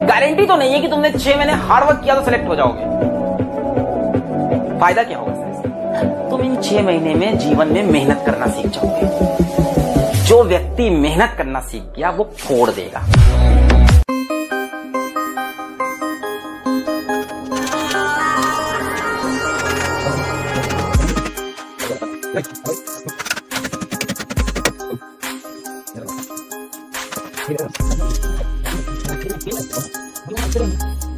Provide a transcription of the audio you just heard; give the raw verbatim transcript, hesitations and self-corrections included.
Guarantee तो नहीं है कि तुमने छह महीने हार्ड वर्क किया तो सिलेक्ट हो जाओगे। फायदा क्या होगा सर? तुम इन छह महीने में जीवन में मेहनत करना सीख जाओगे। जो व्यक्ति मेहनत करना सीख गया वो फोड़ देगा। Yes.